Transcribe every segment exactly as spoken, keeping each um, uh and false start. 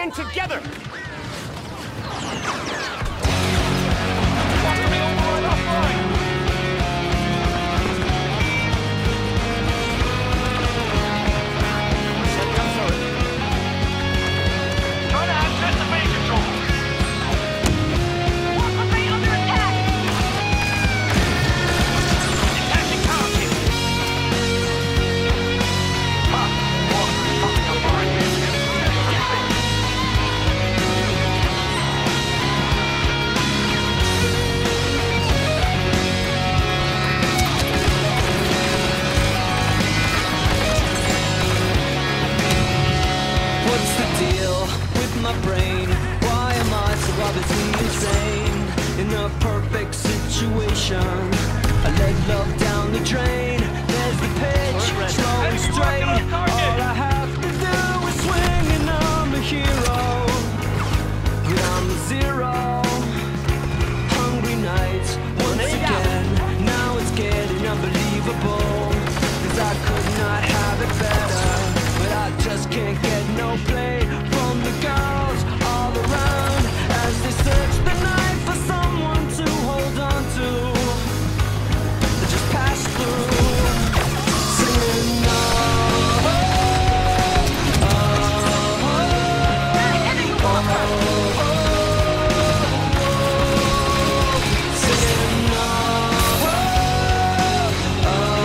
band together! I let love down the drain. There's the pitch, slow and straight. All I have to do is swing and I'm a hero. But I'm a zero. Hungry nights once again. Now it's getting unbelievable. Cause I could not have it better. But I just can't get no play from the girls all around as they search the night for someone to hold on to. Pass through, singing oh, oh, oh, oh, oh, singing oh, oh,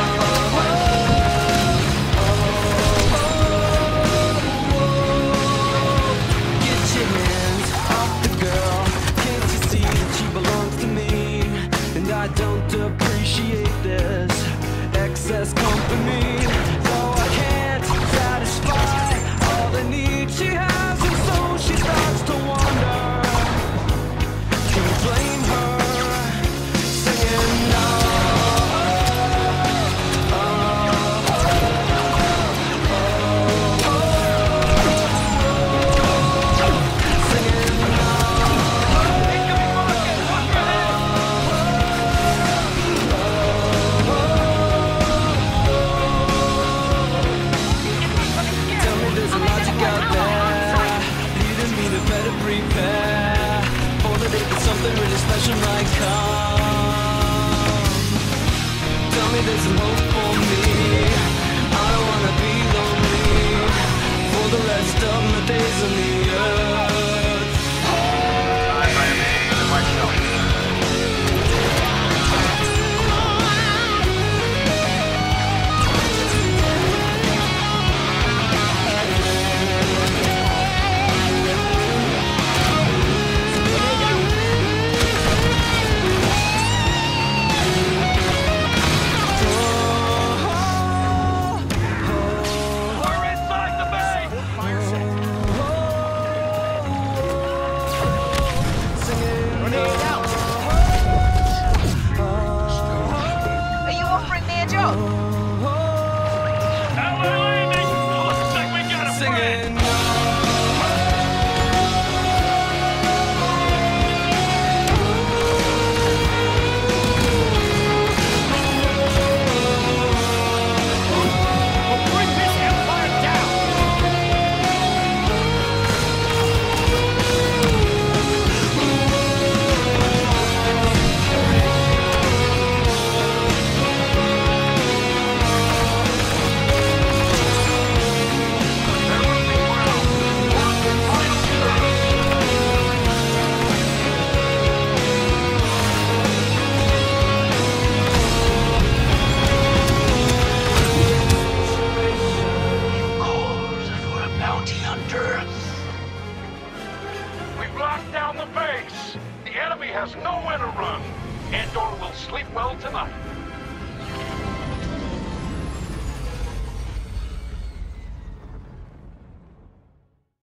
oh, get your hands off the girl. Can't you see that she belongs to me? And I don't appreciate this excess company, though I can't satisfy all the needs she has, and so she starts to wonder. Can you blame her? Singing no. Something really special might come. Tell me there's some hope for me. I don't wanna be lonely for the rest of my days on the earth. I am in myself. Has nowhere to run. Endor will sleep well tonight.